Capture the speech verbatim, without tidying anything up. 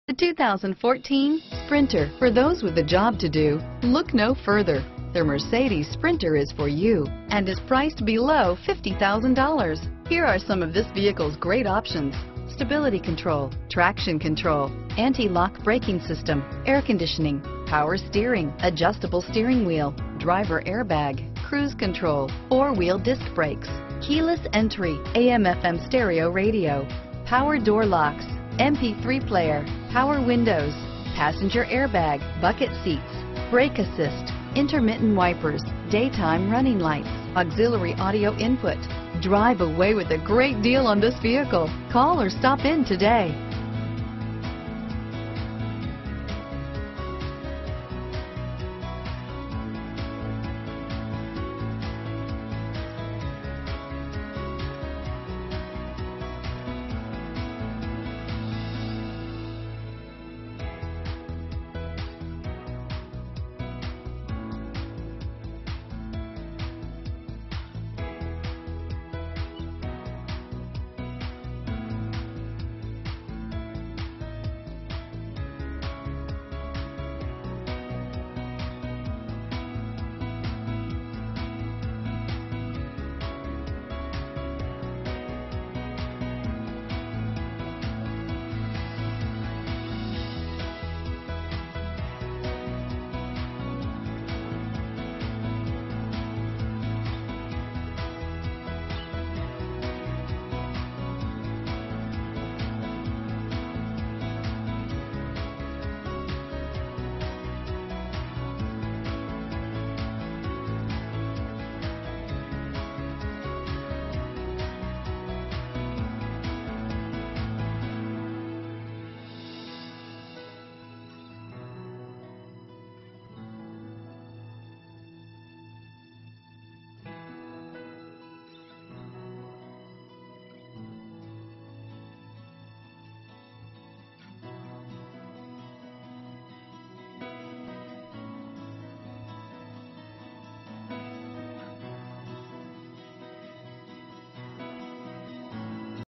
The two thousand fourteen Sprinter. For those with a job to do, look no further. The Mercedes Sprinter is for you and is priced below fifty thousand dollars. Here are some of this vehicle's great options: stability control, traction control, anti-lock braking system, air conditioning, power steering, adjustable steering wheel, driver airbag, cruise control, four-wheel disc brakes, keyless entry, A M F M stereo radio, power door locks, M P three player, power windows, passenger airbag, bucket seats, brake assist, intermittent wipers, daytime running lights, auxiliary audio input. Drive away with a great deal on this vehicle. Call or stop in today.